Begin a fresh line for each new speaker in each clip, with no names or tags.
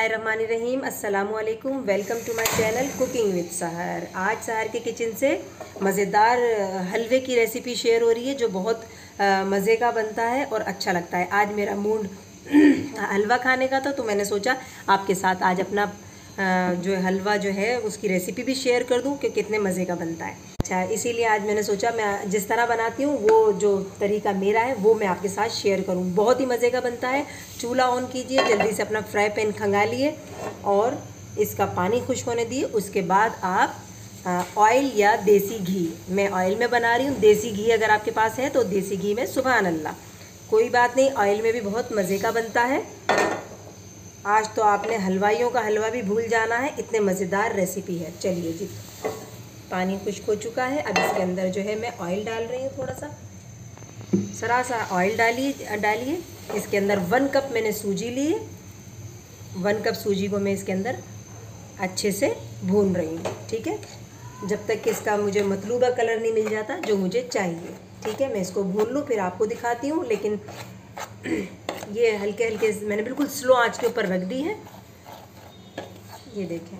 बिस्मिल्लाहिर्रहमानिर्रहीम। अस्सलामुअलैकुम। Welcome to my channel cooking with Sahar. आज सहर के किचन से मज़ेदार हलवे की रेसिपी शेयर हो रही है जो बहुत मज़े का बनता है और अच्छा लगता है। आज मेरा मूड हलवा खाने का था तो मैंने सोचा आपके साथ आज अपना जो हलवा जो है उसकी रेसिपी भी शेयर कर दूं कि कितने मज़े का बनता है। अच्छा, इसीलिए आज मैंने सोचा मैं जिस तरह बनाती हूँ वो जो तरीका मेरा है वो मैं आपके साथ शेयर करूँ। बहुत ही मज़े का बनता है। चूल्हा ऑन कीजिए, जल्दी से अपना फ्राई पैन खंगालिए और इसका पानी खुश्क होने दिए। उसके बाद आप ऑयल या देसी घी, मैं ऑयल में बना रही हूँ, देसी घी अगर आपके पास है तो देसी घी में सुभान अल्लाह, कोई बात नहीं, ऑयल में भी बहुत मज़े का बनता है। आज तो आपने हलवाइयों का हलवा भी भूल जाना है, इतने मज़ेदार रेसिपी है। चलिए जी, पानी खुश्क हो चुका है। अब इसके अंदर जो है मैं ऑयल डाल रही हूँ, थोड़ा सा सरा सा ऑयल डालिए। इसके अंदर 1 कप मैंने सूजी ली है। 1 कप सूजी को मैं इसके अंदर अच्छे से भून रही हूँ, ठीक है, जब तक कि इसका मुझे मतलूबा कलर नहीं मिल जाता जो मुझे चाहिए। ठीक है, मैं इसको भून लूँ फिर आपको दिखाती हूँ। लेकिन ये हल्के हल्के मैंने बिल्कुल स्लो आंच के ऊपर रख दी है। ये देखें,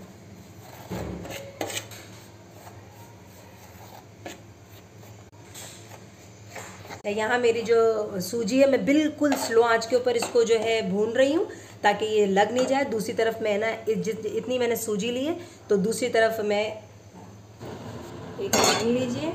यहाँ मेरी जो सूजी है मैं बिल्कुल स्लो आंच के ऊपर इसको जो है भून रही हूँ ताकि ये लग नहीं जाए। दूसरी तरफ मैं ना इतनी मैंने सूजी ली है तो दूसरी तरफ मैं एक पानी लीजिए।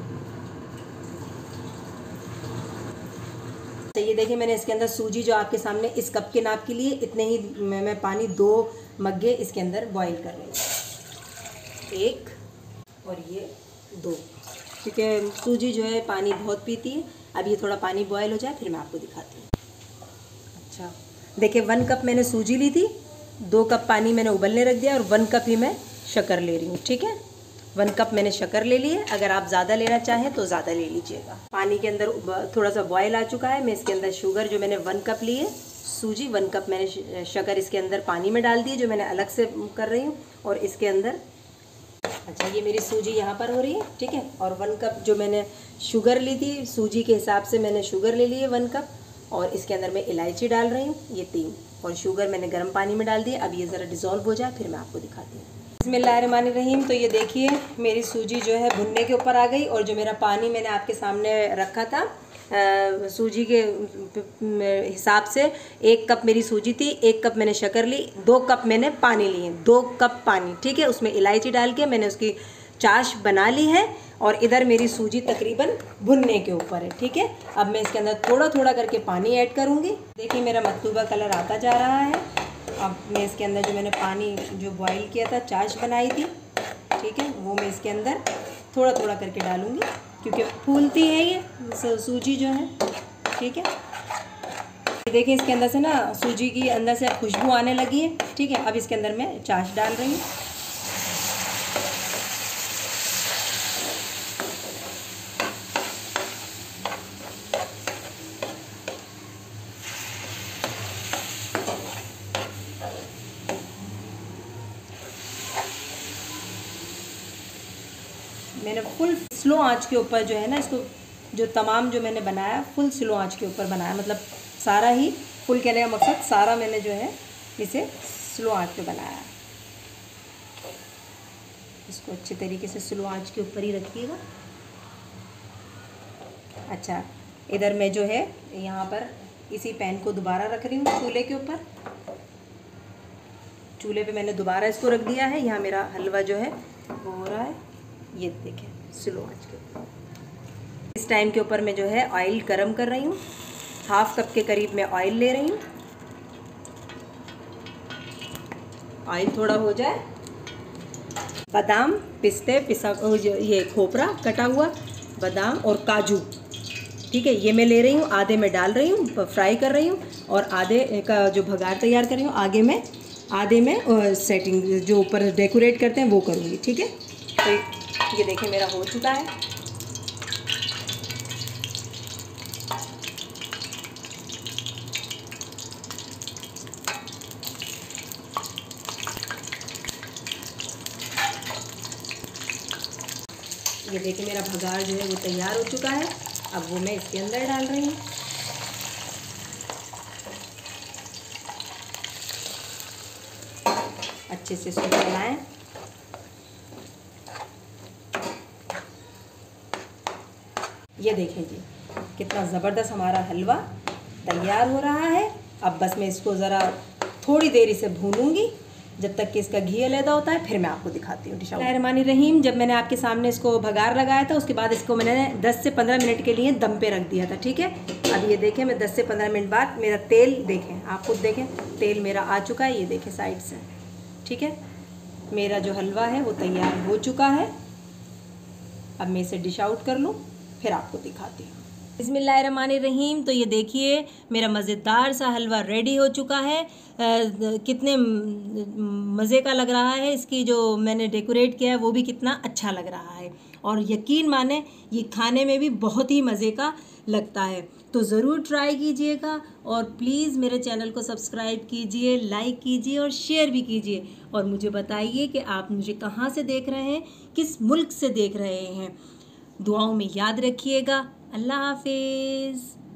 तो ये देखिए मैंने इसके अंदर सूजी जो आपके सामने इस कप के नाप के लिए इतने ही मैं पानी 2 मग्गे इसके अंदर बॉईल कर रही हूँ, 1 और ये 2, ठीक है। सूजी जो है पानी बहुत पीती है। अब ये थोड़ा पानी बॉयल हो जाए फिर मैं आपको दिखाती हूँ। अच्छा देखिए, 1 कप मैंने सूजी ली थी, 2 कप पानी मैंने उबलने रख दिया और 1 कप ही मैं शक्कर ले रही हूँ, ठीक है। 1 कप मैंने शक्कर ले ली है। अगर आप ज़्यादा लेना चाहें तो ज़्यादा ले लीजिएगा। पानी के अंदर थोड़ा सा बॉयल आ चुका है। मैं इसके अंदर शुगर जो मैंने 1 कप ली है सूजी, 1 कप मैंने शक्कर इसके अंदर पानी में डाल दी है जो मैंने अलग से कर रही हूँ। और इसके अंदर अच्छा, ये मेरी सूजी यहाँ पर हो रही है, ठीक है। और 1 कप जो मैंने शुगर ली थी, सूजी के हिसाब से मैंने शुगर ले ली है 1 कप। और इसके अंदर मैं इलायची डाल रही हूँ, ये 3, और शुगर मैंने गर्म पानी में डाल दी है। अब ये ज़रा डिज़ोल्व हो जाए फिर मैं आपको दिखाती हूँ। बिस्मिल्लाहिर्रहमानिर्रहीम। तो ये देखिए मेरी सूजी जो है भुनने के ऊपर आ गई और जो मेरा पानी मैंने आपके सामने रखा था सूजी के हिसाब से 1 कप मेरी सूजी थी, 1 कप मैंने शक्कर ली, 2 कप मैंने पानी लिए, 2 कप पानी, ठीक है। उसमें इलायची डाल के मैंने उसकी चाश बना ली है और इधर मेरी सूजी तकरीबन भुनने के ऊपर है, ठीक है। अब मैं इसके अंदर थोड़ा थोड़ा करके पानी ऐड करूँगी। देखिए मेरा मतलूबा कलर आता जा रहा है। अब मैं इसके अंदर जो मैंने पानी जो बॉईल किया था, चाश बनाई थी, ठीक है, वो मैं इसके अंदर थोड़ा थोड़ा करके डालूँगी क्योंकि फूलती है ये सूजी जो है, ठीक है। देखिए इसके अंदर से ना सूजी की अंदर से खुशबू आने लगी है, ठीक है। अब इसके अंदर मैं चाश डाल रही हूँ। मैंने फुल स्लो आंच के ऊपर जो है ना इसको, जो तमाम जो मैंने बनाया फुल स्लो आंच के ऊपर बनाया, मतलब सारा ही, फुल कहने का मकसद सारा मैंने जो है इसे स्लो आंच पे बनाया। इसको अच्छे तरीके से स्लो आंच के ऊपर ही रखिएगा। अच्छा, इधर मैं जो है यहाँ पर इसी पैन को दोबारा रख रही हूँ चूल्हे के ऊपर। चूल्हे पे मैंने दोबारा इसको रख दिया है। यहाँ मेरा हलवा जो है वो हो रहा है, ये देखें स्लो आंच के ऊपर। इस टाइम के ऊपर मैं जो है ऑयल गरम कर रही हूँ, 1/2 कप के करीब मैं ऑयल ले रही हूँ। ऑयल थोड़ा हो जाए, बादाम, पिस्ते, ये खोपरा कटा हुआ बादाम और काजू, ठीक है, ये मैं ले रही हूँ। आधे मैं डाल रही हूँ, फ्राई कर रही हूँ और आधे का जो भगार तैयार कर रही हूँ आधे में सेटिंग जो ऊपर डेकोरेट करते हैं वो करूँगी, ठीक है। तो ये देखिए मेरा हो चुका है। ये देखिए मेरा भगार जो है वो तैयार हो चुका है। अब वो मैं इसके अंदर डाल रही हूँ। अच्छे से इसको चलाएं। ये देखें जी कितना ज़बरदस्त हमारा हलवा तैयार हो रहा है। अब बस मैं इसको ज़रा थोड़ी देर इसे भूनूंगी जब तक कि इसका घी अलहदा होता है, फिर मैं आपको दिखाती हूँ। बिस्मिल्लाहिर्रहमानिर्रहीम। जब मैंने आपके सामने इसको भगार लगाया था उसके बाद इसको मैंने 10 से 15 मिनट के लिए दम पे रख दिया था, ठीक है। अब ये देखें मैं 10 से 15 मिनट बाद मेरा तेल देखें, आप खुद देखें तेल मेरा आ चुका है, ये देखें साइड से, ठीक है। मेरा जो हलवा है वो तैयार हो चुका है। अब मैं इसे डिश आउट कर लूँ फिर आपको दिखाती हूँ। बिस्मिल्लाहिर्रहमानिर्रहीम। तो ये देखिए मेरा मज़ेदार सा हलवा रेडी हो चुका है। कितने मज़े का लग रहा है, इसकी जो मैंने डेकोरेट किया है वो भी कितना अच्छा लग रहा है, और यकीन माने ये खाने में भी बहुत ही मज़े का लगता है। तो ज़रूर ट्राई कीजिएगा और प्लीज़ मेरे चैनल को सब्सक्राइब कीजिए, लाइक कीजिए और शेयर भी कीजिए, और मुझे बताइए कि आप मुझे कहाँ से देख रहे हैं, किस मुल्क से देख रहे हैं। दुआओं में याद रखिएगा। अल्लाह हाफिज़।